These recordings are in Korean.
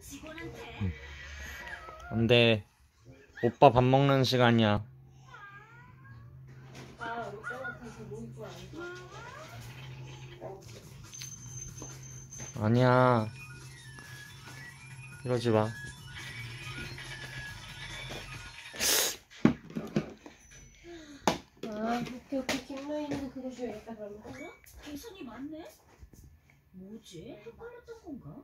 안돼. 오빠 밥 먹는 시간이야. 아니야. 이러지 마. 오케이. 김라인도 그거 줘야겠다 그러면. 어라? 계산이 맞네? 뭐지? 헷갈렸던 건가?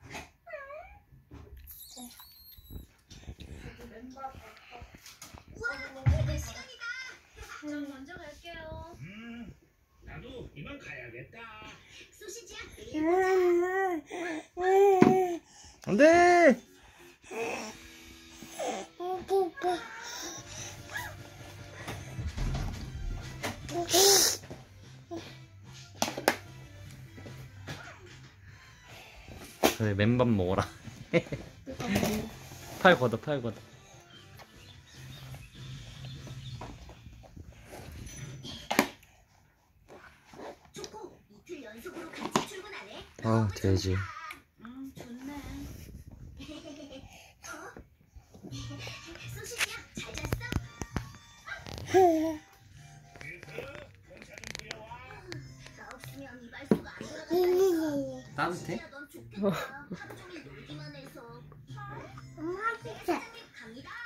우와, 퇴근 시간이다. 전 먼저 갈게요. 나도 이만 가야겠다. 소시지야. 안돼. 그래, 맨밥 먹어라. 팔 걷어. 초코, 이틀 연속으로 같이 출근하네. 돼지. 좋네. 소시지야, 잘 잤어? 나 없으면 이발소가 안 돌아간다니까. 따뜻해? 소시지야, 넌 좋겠다. 하루 종일 놀기만 해서. 엄마 진짜. 사장님 갑니다.